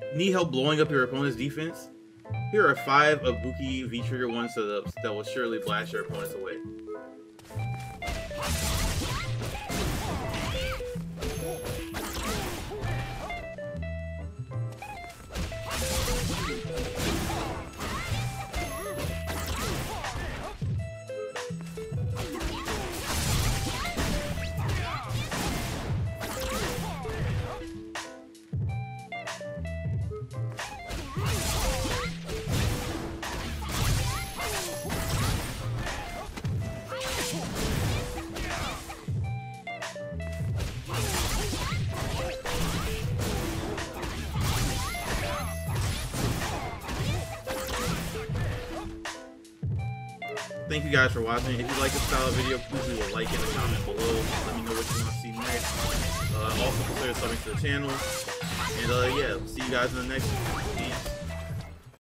Need help blowing up your opponent's defense? Here are 5 Ibuki VT1 setups that will surely blast your opponents away. Thank you guys for watching. If you like this style of video, please leave a like and a comment below. Let me know what you want to see next. Also consider subbing to the channel. And yeah, see you guys in the next one. Peace.